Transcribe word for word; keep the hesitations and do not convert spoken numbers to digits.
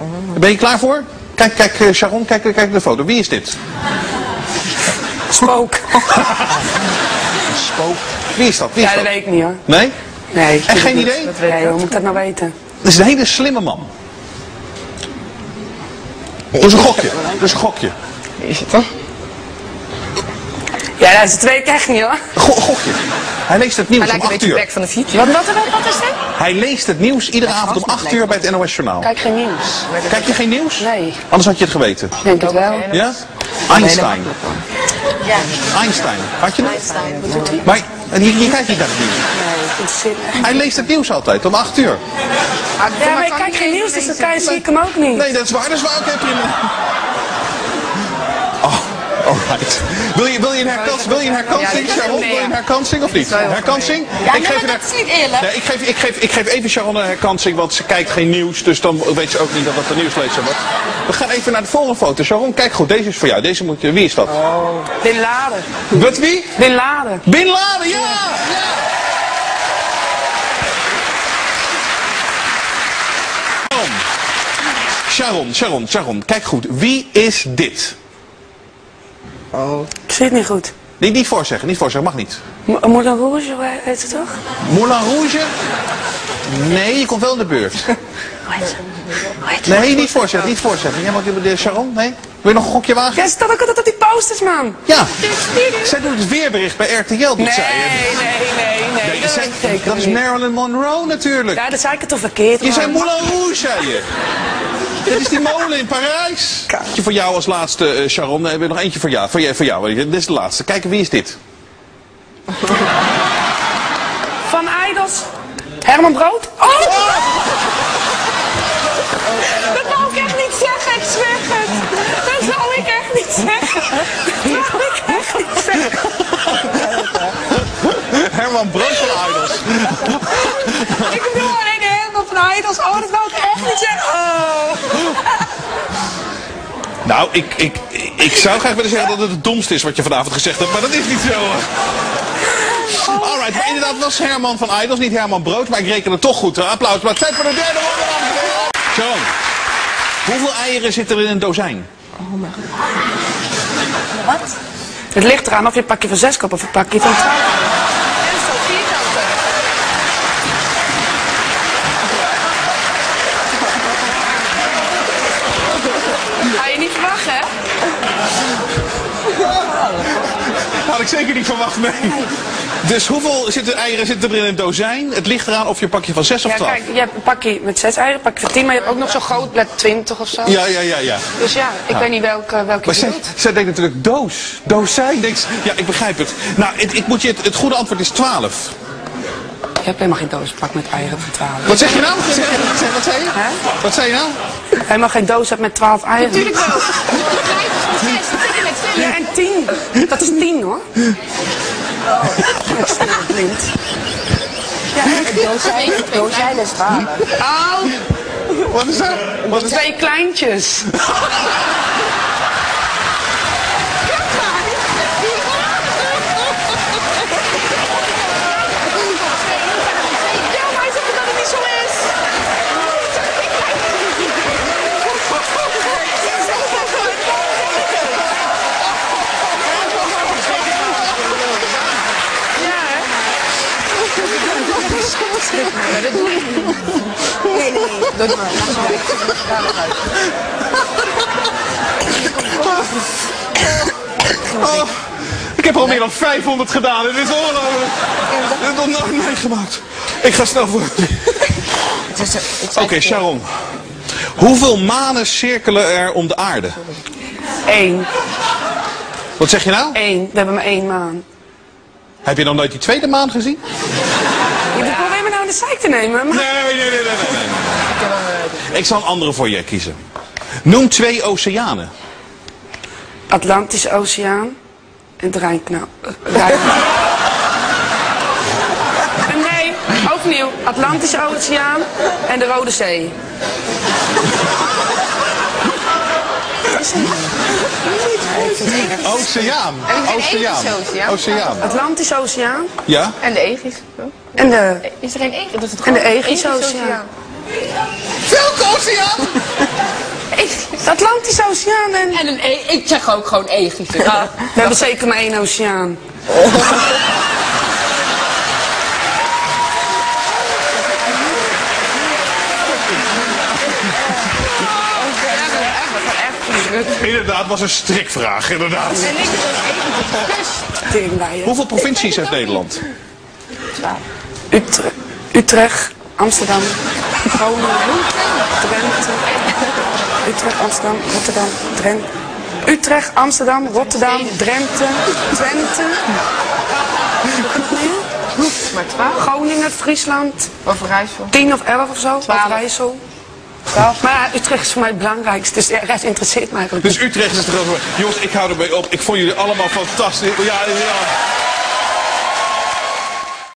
Ben je klaar voor? Kijk, kijk, uh, Sharon, kijk, kijk naar de foto. Wie is dit? Spook. Spook. Wie is dat? Wie is ja, dat dat? weet ik niet hoor. Nee? Nee. Echt geen idee? Dat weet ik. Nee, hoe moet ik dat nou weten? Dat is een hele slimme man. Dat is een gokje. Dat is een gokje. Wie is het dan? Ja, dat is het weet ik echt niet hoor. Go gokje. Hij leest het nieuws Hij om lijkt een acht beetje uur. Back van de Future. Wat, wat, wat, wat is dit? Hij leest het nieuws iedere avond om acht uur bij het N O S Journaal. Kijk geen nieuws. Kijk je geen nieuws? Nee. Anders had je het geweten. Ik denk het wel. Ja? Einstein. Einstein. Had je het? Einstein, wat doet hij? Maar je, je kijkt niet naar het nieuws. Nee, ik vind het zin echt. Hij leest het nieuws altijd om acht uur. Ja, maar ik kijk geen nieuws, dus dan kan je, zie ik hem ook niet. Nee, dat is waar. Dat is waar. Oké, prima. Oh, alright. Wil je, wil je een herkansing, wil je een herkansing, Sharon? Wil je een herkansing of niet? Herkansing? Ja, Ik nee, geef maar een dat is niet eerlijk. Nee, ik geef, ik, geef, ik geef even Sharon een herkansing, want ze kijkt geen nieuws, dus dan weet ze ook niet dat dat de nieuwslezer wordt. We gaan even naar de volgende foto. Sharon, kijk goed, deze is voor jou. Deze moet je, wie is dat? Oh. Bin Laden. Wat wie? Bin Laden. Bin Laden, ja! Ja! Sharon, Sharon, Sharon, kijk goed. Wie is dit? Oh. Ik zie het niet goed. Niet, niet voorzeggen, niet voorzeggen, mag niet. M Moulin Rouge, hoe heet het toch? Moulin Rouge? Nee, je komt wel in de beurt. Hoe heet het? Hoe heet het? Nee, niet voorzeggen, niet voorzeggen. Jij mag de Sharon, nee? Wil je nog een gokje wagen? Ja, staat ook altijd op die posters, man. Ja. Zij doet het weerbericht bij R T L, doet Nee, zij. nee, nee, nee. Nee, dat zij- weet ik zeker dat is niet. Marilyn Monroe natuurlijk. Ja, dat zei ik het toch verkeerd. Je man. zei Moulin Rouge, zei je. Dit is die molen in Parijs. Eentje voor jou als laatste, uh, Sharon. We hebben nog eentje voor jou. Voor jou, voor jou. Dit is de laatste. Kijk, wie is dit? Van Ijdels. Herman Brood. Oh! Dat wou ik echt niet zeggen, ik zweer het. Dat zou ik echt niet zeggen. Dat wou ik echt niet zeggen. Herman Brood van Ijdels. Ik bedoel alleen Herman van Ijdels. Oh, dat wou ik echt niet zeggen. Oh. Nou, ik, ik, ik zou graag willen zeggen dat het het domste is wat je vanavond gezegd hebt, maar dat is niet zo. Alright, maar inderdaad was Herman van Ijdels, niet Herman Brood, maar ik reken het toch goed. Applaus, maar tijd voor de derde ronde. Sharon, hoeveel eieren zitten er in een dozijn? Oh mijn god. Wat? Het ligt eraan of je een pakje van zes koopt of een pakje van twaalf. En zo vierkanten. Ga je niet verwachten, hè? Had ik zeker niet verwacht, nee. Dus hoeveel zitten eieren zitten er in een dozijn? Het ligt eraan of je een pakje van zes of Ja, twaalf. kijk, je hebt een pakje met zes eieren, een pakje van tien, maar je hebt ook nog zo groot met twintig of zo. Ja, ja, ja, ja. Dus ja, ik Ja. weet niet welke, welke Maar je zij, bedoelt. zij denkt natuurlijk doos. Dozijn. Denkt ze- ja, ik begrijp het. Nou, het, ik moet je, het, het goede antwoord is twaalf. Je hebt helemaal geen doospak met eieren van twaalf. Wat zeg je nou? Wat, zeg je, wat, zeg, wat zei je? Hè? Wat zei je nou? Helemaal geen doos hebt met twaalf eieren. Natuurlijk wel. Ja, en tien. Dat is tien hoor. Ik sta blind. Ja, Dozijn, dozijn is twaalf. oh, Wat is dat? Wat is twee kleintjes. Ja, maar hij zegt dat het niet zo is. Ja, hè? Dat doe ik niet. Nee, nee, doe het maar. Ga maar uit. Oh, ik heb al meer dan vijfhonderd gedaan. Dit is ongelooflijk. Dit heb ik nog nooit meegemaakt. Ik ga snel voor. Oké, Sharon. Hoeveel manen cirkelen er om de aarde? Eén. Wat zeg je nou? Eén. We hebben maar één maan. Heb je nog nooit die tweede maan gezien? Je probeert me nou in de zeik te nemen. Maar... Nee, nee, nee, nee, nee, nee. Ik zal een andere voor je kiezen. Noem twee oceanen. Atlantische Oceaan en de Rijnkanaal. Uh, Rijn... nee, opnieuw. Atlantische Oceaan en de Rode Zee. Oceaan. Oceaan. Oceaan? Oceaan. Atlantische Oceaan Ja? En de Egische. en de, Is er geen Egische? Dat is het en de gewoon Egische Oceaan. Welke oceaan? De Atlantische Oceaan en... En een e ik zeg ook gewoon Egische. Ja, we hebben zeker maar één oceaan. Inderdaad, was een strikvraag, inderdaad. Hoeveel provincies heeft Nederland? Utrecht, Utrecht, Amsterdam, Groningen, Drenthe. Utrecht, Amsterdam, Rotterdam, Drenthe. Utrecht, Amsterdam, Rotterdam, Drenthe, Twente. Maar twaalf. Groningen, Friesland. Overijssel. tien of elf of zo. Twaalf. Overijssel. twaalf. Maar ja, Utrecht is voor mij het belangrijkste, dus de rest interesseert mij eigenlijk Dus Utrecht is de grote... Jongens, ik hou erbij op. Ik vond jullie allemaal fantastisch. Ja, ja.